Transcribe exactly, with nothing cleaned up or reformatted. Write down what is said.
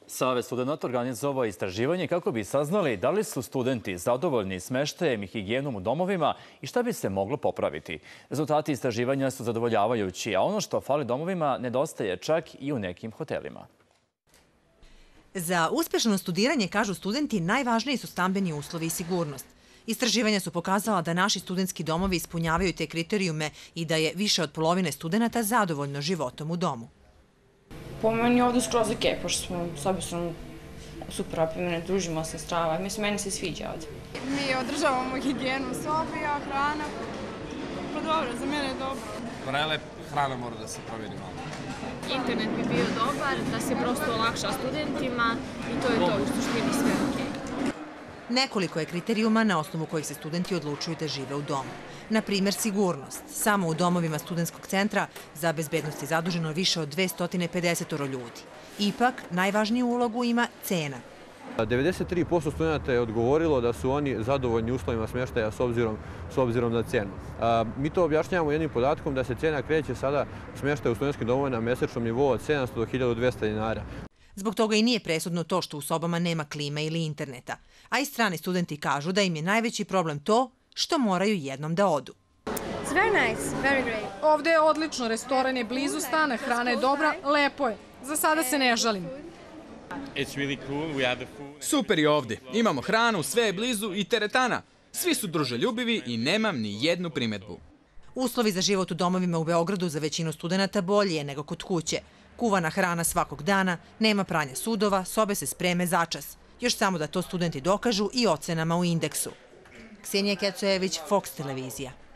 Savez studenata organizovao je istraživanje kako bi saznali da li su studenti zadovoljni smeštajem i higijenom u domovima i šta bi se moglo popraviti. Rezultati istraživanja su zadovoljavajući, a ono što fali domovima nedostaje čak i u nekim hotelima. Za uspešno studiranje, kažu studenti, najvažniji su stambeni uslovi i sigurnost. Istraživanja su pokazala da naši studentski domovi ispunjavaju te kriterijume i da je više od polovine studenata zadovoljno životom u domu. Po meni ovdje skroz ok, pošto smo s obično super opimene, družimo se strava. Mislim, meni se sviđa ovdje. Mi održavamo higijenu u sobi, a hrana, pa dobro, za mene je dobro. Prelep, hrana mora da se provjeri malo. Internet bi bio dobar, da se prosto olakša studentima i to je to u suštini sve ok. Nekoliko je kriterijuma na osnovu kojih se studenti odlučuju da žive u domu. Na primjer, sigurnost. Samo u domovima studentskog centra za bezbednost je zaduženo više od dvesta pedeset ljudi. Ipak, najvažniju ulogu ima cena. devedeset tri posto studenta je odgovorilo da su oni zadovoljni uslovima smještaja s obzirom, s obzirom na cenu. A, mi to objašnjavamo jednim podatkom da se cena kreće sada smještaja u studentskim domovima na mesečnom nivou od sedamsto do hiljadu dvesta dinara. Zbog toga i nije presudno to što u sobama nema klime ili interneta. A i strani studenti kažu da im je najveći problem to što moraju jednom da odu. It's very nice, very great. Ovdje je odlično, restoran je blizu stana, hrana je dobra, lepo je. Za sada se ne žalim. Super je ovdje. Imamo hranu, sve je blizu i teretana. Svi su druželjubivi i nemam ni jednu primjedbu. Uslovi za život u domovima u Beogradu za većinu studenata bolji je nego kod kuće. Kuvana hrana svakog dana, nema pranja sudova, sobe se spreme začas. Još samo da to studenti dokažu i ocenama u indeksu. Ksenija Kecojević, Fox televizija.